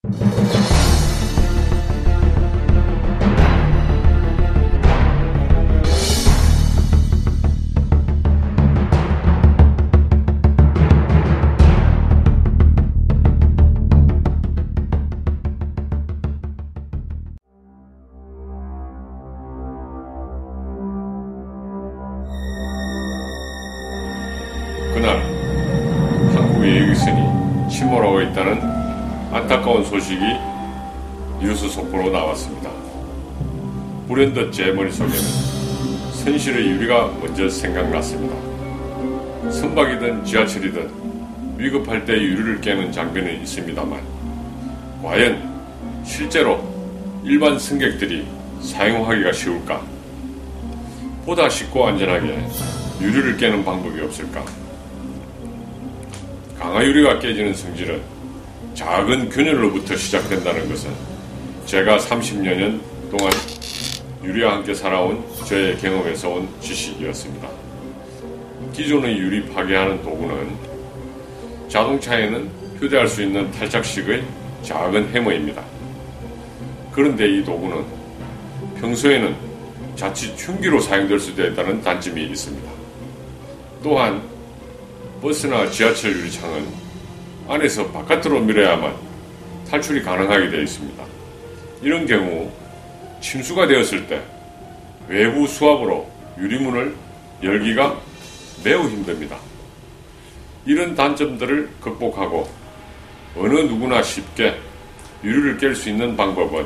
그날 한국 예비선이 침몰하고 있다는 안타까운 소식이 뉴스 속보로 나왔습니다. 불현듯 제 머릿속에는 선실의 유리가 먼저 생각났습니다. 선박이든 지하철이든 위급할 때 유리를 깨는 장비는 있습니다만 과연 실제로 일반 승객들이 사용하기가 쉬울까? 보다 쉽고 안전하게 유리를 깨는 방법이 없을까? 강화유리가 깨지는 성질은 작은 균열로부터 시작된다는 것은 제가 30여 년 동안 유리와 함께 살아온 저의 경험에서 온 지식이었습니다. 기존의 유리 파괴하는 도구는 자동차에는 휴대할 수 있는 탈착식의 작은 해머입니다. 그런데 이 도구는 평소에는 자칫 흉기로 사용될 수도 있다는 단점이 있습니다. 또한 버스나 지하철 유리창은 안에서 바깥으로 밀어야만 탈출이 가능하게 되어 있습니다. 이런 경우 침수가 되었을 때 외부 수압으로 유리문을 열기가 매우 힘듭니다. 이런 단점들을 극복하고 어느 누구나 쉽게 유리를 깰 수 있는 방법은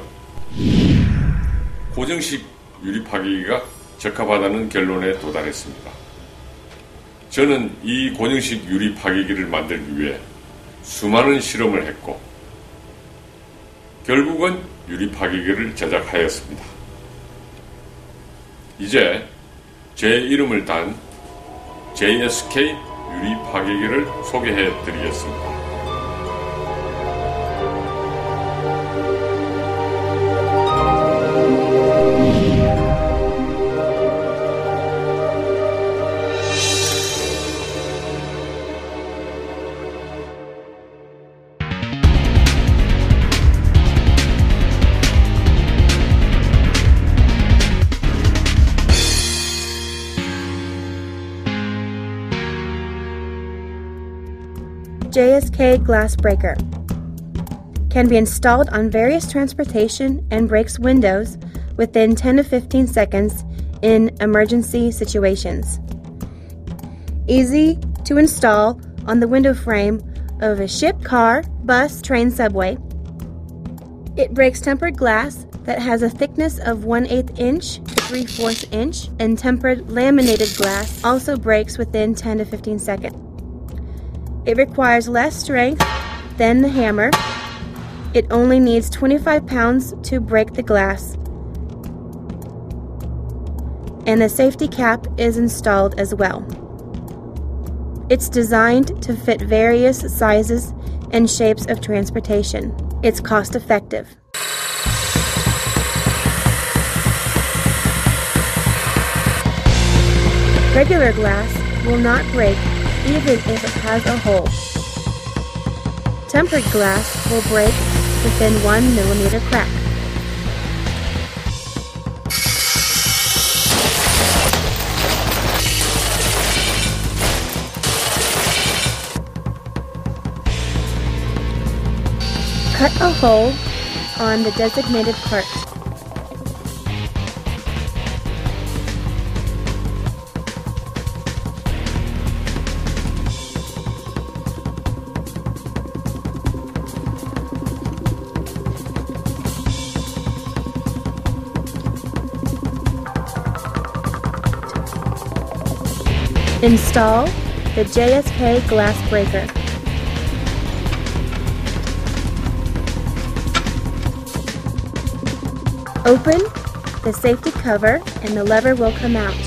고정식 유리 파괴기가 적합하다는 결론에 도달했습니다. 저는 이 고정식 유리 파괴기를 만들기 위해 수많은 실험을 했고 결국은 유리 파괴기를 제작하였습니다. 이제 제 이름을 단 JSK 유리 파괴기를 소개해 드리겠습니다. JSK Glass Breaker can be installed on various transportation and breaks windows within 10 to 15 seconds in emergency situations. Easy to install on the window frame of a ship, car, bus, train, subway. It breaks tempered glass that has a thickness of 1/8 inch to 3/4 inch, and tempered laminated glass also breaks within 10 to 15 seconds. It requires less strength than the hammer. It only needs 25 pounds to break the glass. And the safety cap is installed as well. It's designed to fit various sizes and shapes of transportation. It's cost effective. Regular glass will not break even if it has a hole. Tempered glass will break within 1 millimeter crack. Cut a hole on the designated part. Install the JSK Glass Breaker. Open the safety cover and the lever will come out.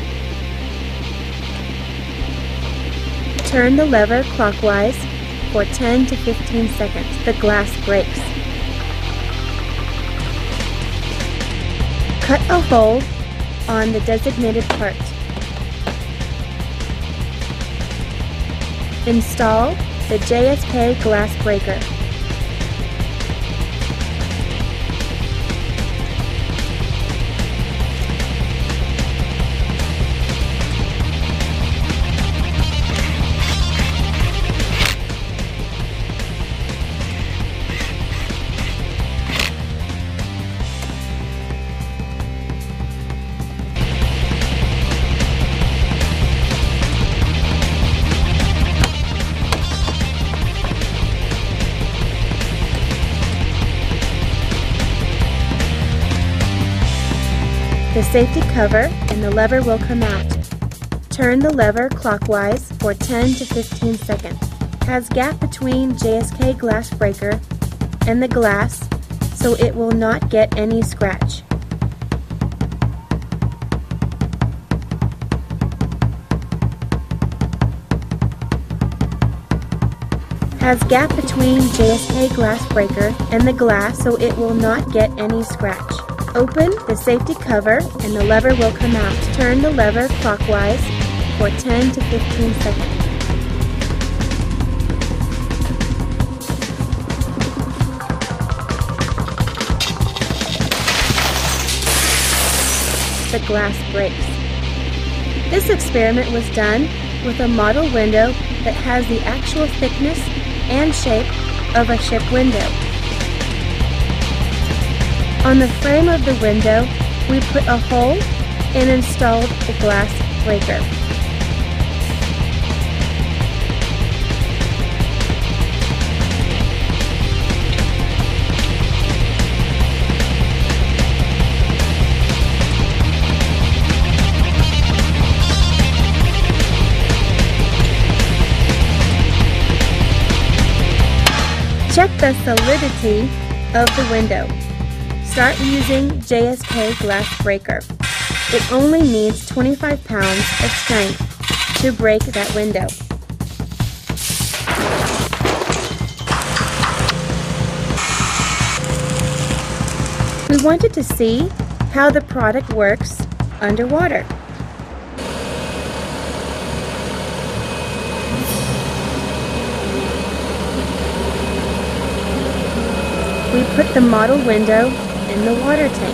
Turn the lever clockwise for 10 to 15 seconds. The glass breaks. Cut a hole on the designated part. Install the JSK Glass Breaker. the safety cover and the lever will come out. Turn the lever clockwise for 10 to 15 seconds. Has gap between JSK glass breaker and the glass so it will not get any scratch. Has gap between JSK glass breaker and the glass so it will not get any scratch. Open the safety cover and the lever will come out. Turn the lever clockwise for 10 to 15 seconds. The glass breaks. This experiment was done with a model window that has the actual thickness and shape of a ship window. On the frame of the window, we put a hole and installed the glass breaker. Check the solidity of the window. Start using JSK glass breaker. It only needs 25 pounds of strength to break that window. We wanted to see how the product works underwater. We put the model window in the water tank.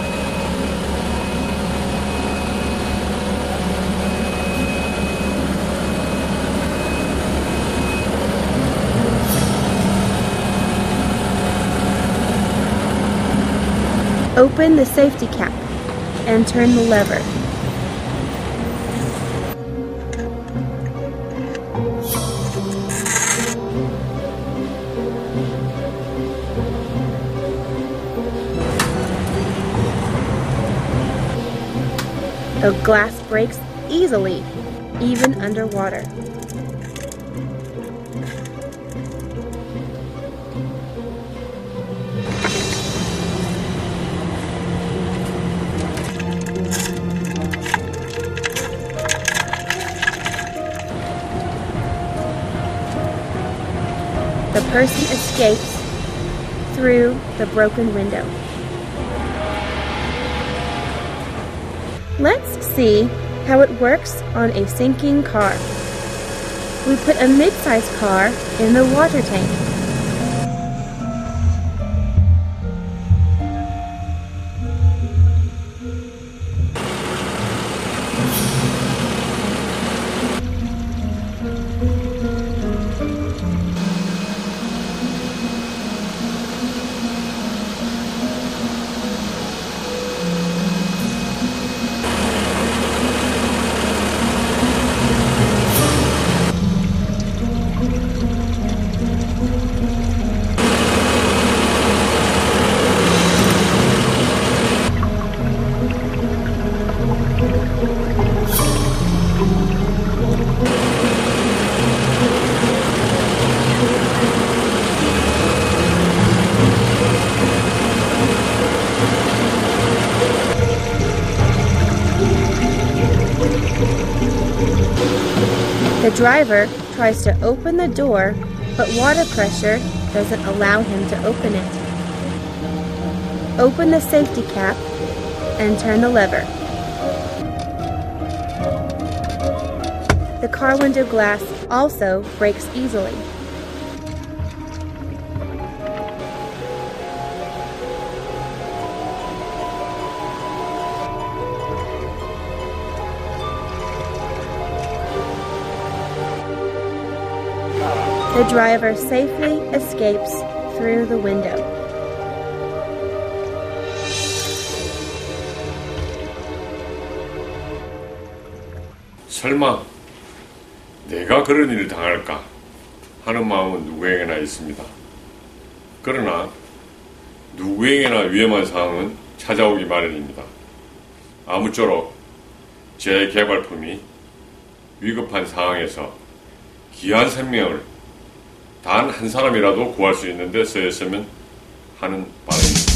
Open the safety cap and turn the lever. The glass breaks easily, even underwater. The person escapes through the broken window. Let's see how it works on a sinking car. We put a mid-sized car in the water tank. The driver tries to open the door, but water pressure doesn't allow him to open it. Open the safety cap and turn the lever. The car window glass also breaks easily. The driver safely escapes through the window. 설마 내가 그런 일을 당할까 하는 마음은 누구에게나 있습니다. 그러나 누구에게나 위험한 상황은 찾아오기 마련입니다. 아무쪼록 제 개발품이 위급한 상황에서 귀한 생명을 단 한 사람이라도 구할 수 있는 데 쓰였으면 하는 바람입니다.